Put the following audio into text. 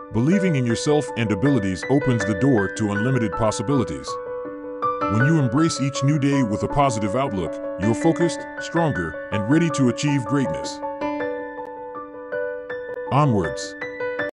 Believing in yourself and abilities opens the door to unlimited possibilities. When you embrace each new day with a positive outlook, you're focused, stronger, and ready to achieve greatness. Onwards.